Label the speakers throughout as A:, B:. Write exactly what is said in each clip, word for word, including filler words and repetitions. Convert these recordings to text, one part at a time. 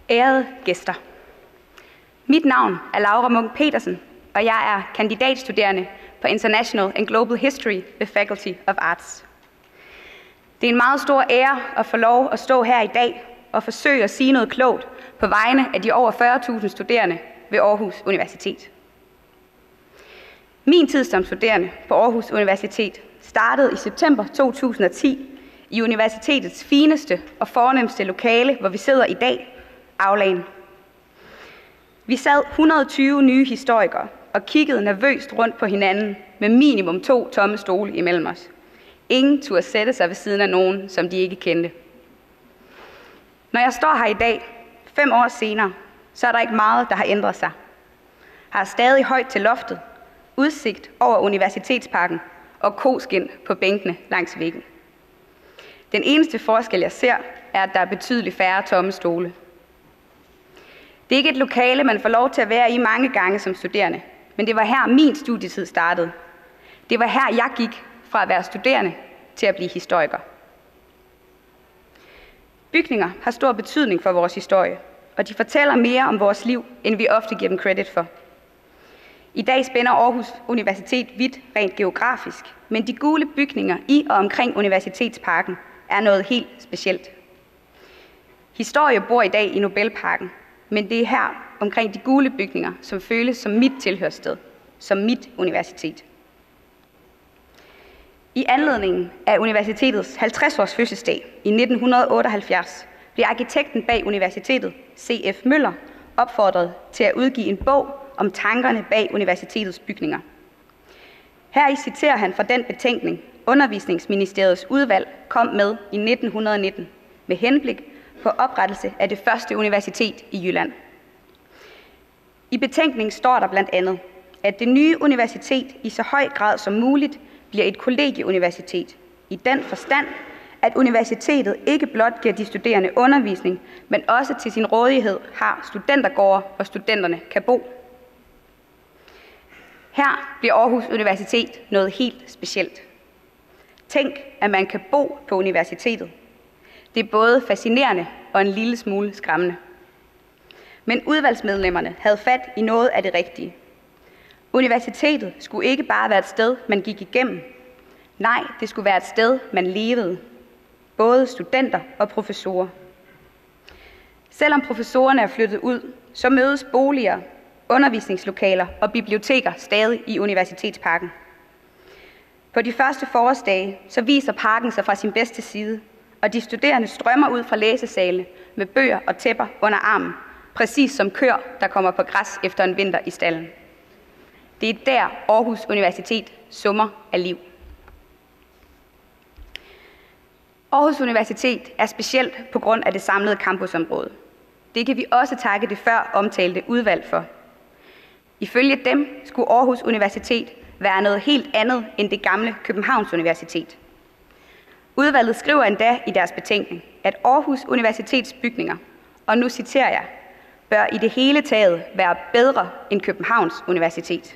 A: Ærede gæster. Mit navn er Laura Munk Petersen, og jeg er kandidatstuderende på International and Global History ved Faculty of Arts. Det er en meget stor ære at få lov at stå her i dag og forsøge at sige noget klogt på vegne af de over fyrre tusind studerende ved Aarhus Universitet. Min tid som studerende på Aarhus Universitet startede i september to tusind og ti i universitetets fineste og fornemste lokale, hvor vi sidder i dag, aulaen. Vi sad et hundrede og tyve nye historikere og kiggede nervøst rundt på hinanden med minimum to tomme stole imellem os. Ingen turde sætte sig ved siden af nogen, som de ikke kendte. Når jeg står her i dag, fem år senere, så er der ikke meget, der har ændret sig. Har stadig højt til loftet, udsigt over Universitetsparken og koskin på bænkene langs væggen. Den eneste forskel, jeg ser, er, at der er betydeligt færre tomme stole. Det er ikke et lokale, man får lov til at være i mange gange som studerende, men det var her, min studietid startede. Det var her, jeg gik fra at være studerende til at blive historiker. Bygninger har stor betydning for vores historie, og de fortæller mere om vores liv, end vi ofte giver dem credit for. I dag spænder Aarhus Universitet vidt rent geografisk, men de gule bygninger i og omkring Universitetsparken er noget helt specielt. Historie bor i dag i Nobelparken, men det er her omkring de gule bygninger, som føles som mit tilhørssted, som mit universitet. I anledningen af universitetets halvtreds års fødselsdag i nitten otteoghalvfjerds blev arkitekten bag universitetet, C F Møller, opfordret til at udgive en bog om tankerne bag universitetets bygninger. Heri citerer han fra den betænkning, Undervisningsministeriets udvalg kom med i nitten nitten med henblik på oprettelse af det første universitet i Jylland. I betænkningen står der blandt andet, at det nye universitet i så høj grad som muligt bliver et kollegieuniversitet, i den forstand, at universitetet ikke blot giver de studerende undervisning, men også til sin rådighed har studentergårde, hvor studenterne kan bo. Her bliver Aarhus Universitet noget helt specielt. Tænk, at man kan bo på universitetet. Det er både fascinerende og en lille smule skræmmende. Men udvalgsmedlemmerne havde fat i noget af det rigtige. Universitetet skulle ikke bare være et sted, man gik igennem. Nej, det skulle være et sted, man levede. Både studenter og professorer. Selvom professorerne er flyttet ud, så mødes boliger, undervisningslokaler og biblioteker stadig i Universitetsparken. På de første forårsdage så viser parken sig fra sin bedste side, og de studerende strømmer ud fra læsesalene med bøger og tæpper under armen, præcis som køer, der kommer på græs efter en vinter i stallen. Det er der Aarhus Universitet summer af liv. Aarhus Universitet er specielt på grund af det samlede campusområde. Det kan vi også takke det før omtalte udvalg for. Ifølge dem skulle Aarhus Universitet være noget helt andet end det gamle Københavns Universitet. Udvalget skriver endda i deres betænkning, at Aarhus Universitets bygninger, og nu citerer jeg, bør i det hele taget være bedre end Københavns Universitet.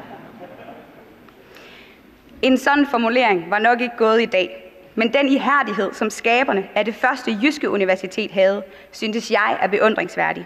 A: En sådan formulering var nok ikke gået i dag, men den ihærdighed, som skaberne af det første jyske universitet havde, syntes jeg er beundringsværdig.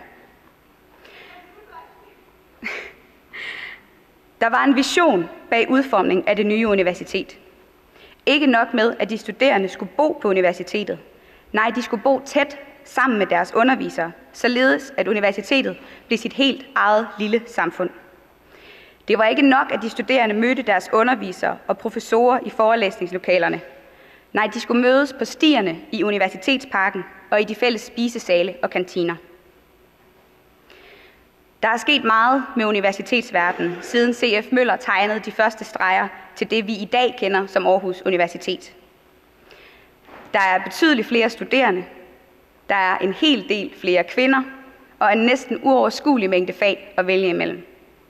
A: Der var en vision bag udformningen af det nye universitet. Ikke nok med, at de studerende skulle bo på universitetet. Nej, de skulle bo tæt sammen med deres undervisere, således at universitetet blev sit helt eget lille samfund. Det var ikke nok, at de studerende mødte deres undervisere og professorer i forelæsningslokalerne. Nej, de skulle mødes på stierne i Universitetsparken og i de fælles spisesale og kantiner. Der er sket meget med universitetsverdenen, siden C F Møller tegnede de første streger til det, vi i dag kender som Aarhus Universitet. Der er betydeligt flere studerende, der er en hel del flere kvinder og en næsten uoverskuelig mængde fag at vælge imellem.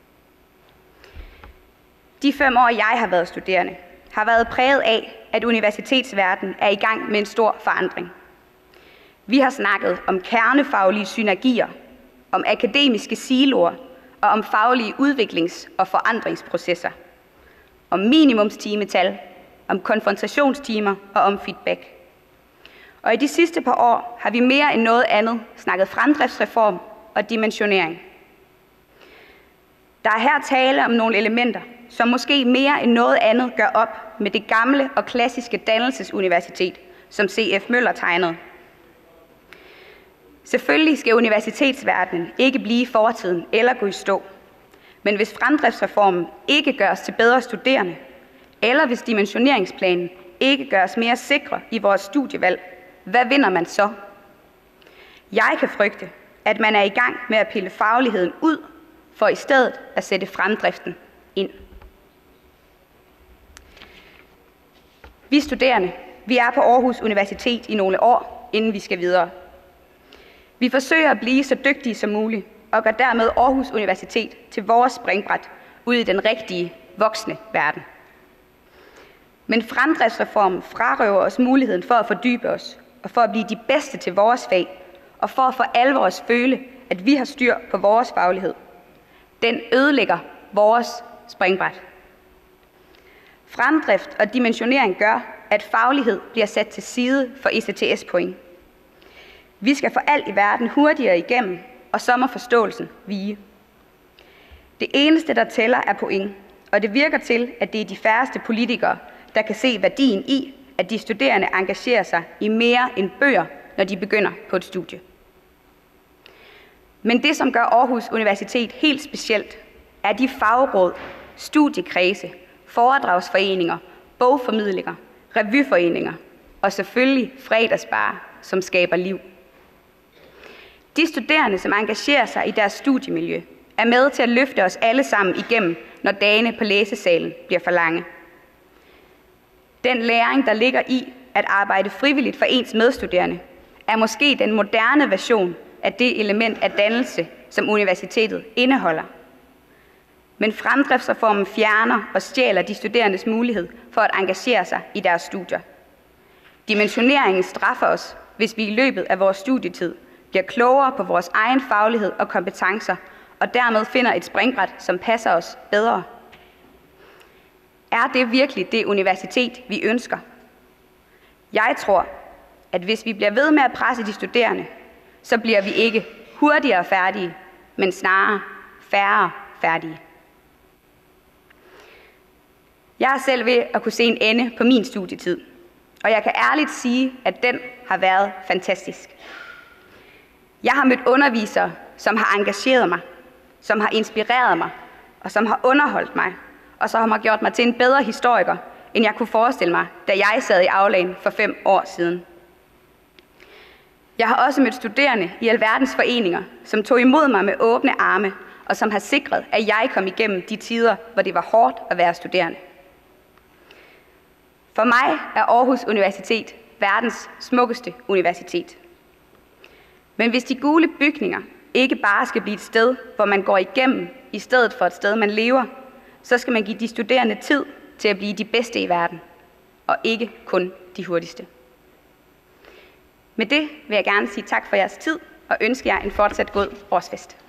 A: De fem år, jeg har været studerende, har været præget af, at universitetsverdenen er i gang med en stor forandring. Vi har snakket om kernefaglige synergier, om akademiske siloer og om faglige udviklings- og forandringsprocesser, om minimumstimetal, om konfrontationstimer og om feedback. Og i de sidste par år har vi mere end noget andet snakket fremdriftsreform og dimensionering. Der er her tale om nogle elementer, som måske mere end noget andet gør op med det gamle og klassiske dannelsesuniversitet, som C F Møller tegnede. Selvfølgelig skal universitetsverdenen ikke blive fortiden eller gå i stå. Men hvis fremdriftsreformen ikke gør os til bedre studerende, eller hvis dimensioneringsplanen ikke gør os mere sikre i vores studievalg, hvad vinder man så? Jeg kan frygte, at man er i gang med at pille fagligheden ud, for i stedet at sætte fremdriften ind. Vi studerende, vi er på Aarhus Universitet i nogle år, inden vi skal videre. Vi forsøger at blive så dygtige som muligt, og gør dermed Aarhus Universitet til vores springbræt ud i den rigtige, voksne verden. Men fremdriftsreformen frarøver os muligheden for at fordybe os, og for at blive de bedste til vores fag, og for at for alvor os føle, at vi har styr på vores faglighed. Den ødelægger vores springbræt. Fremdrift og dimensionering gør, at faglighed bliver sat til side for E C T S-point. Vi skal for alt i verden hurtigere igennem, og så må forståelsen vige. Det eneste, der tæller, er point, og det virker til, at det er de færreste politikere, der kan se værdien i, at de studerende engagerer sig i mere end bøger, når de begynder på et studie. Men det, som gør Aarhus Universitet helt specielt, er de fagråd, studiekredse, foredragsforeninger, bogformidlinger, revyforeninger og selvfølgelig fredagsbarer, som skaber liv. De studerende, som engagerer sig i deres studiemiljø, er med til at løfte os alle sammen igennem, når dagene på læsesalen bliver for lange. Den læring, der ligger i at arbejde frivilligt for ens medstuderende, er måske den moderne version af det element af dannelse, som universitetet indeholder. Men fremdriftsreformen fjerner og stjæler de studerendes mulighed for at engagere sig i deres studier. Dimensioneringen straffer os, hvis vi i løbet af vores studietid bliver klogere på vores egen faglighed og kompetencer, og dermed finder et springbræt, som passer os bedre. Er det virkelig det universitet, vi ønsker? Jeg tror, at hvis vi bliver ved med at presse de studerende, så bliver vi ikke hurtigere færdige, men snarere færre færdige. Jeg er selv ved at kunne se en ende på min studietid, og jeg kan ærligt sige, at den har været fantastisk. Jeg har mødt undervisere, som har engageret mig, som har inspireret mig, og som har underholdt mig, og som har gjort mig til en bedre historiker, end jeg kunne forestille mig, da jeg sad i aulaen for fem år siden. Jeg har også mødt studerende i alverdens foreninger, som tog imod mig med åbne arme, og som har sikret, at jeg kom igennem de tider, hvor det var hårdt at være studerende. For mig er Aarhus Universitet verdens smukkeste universitet. Men hvis de gule bygninger ikke bare skal blive et sted, hvor man går igennem, i stedet for et sted, man lever, så skal man give de studerende tid til at blive de bedste i verden, og ikke kun de hurtigste. Med det vil jeg gerne sige tak for jeres tid, og ønske jer en fortsat god årsfest.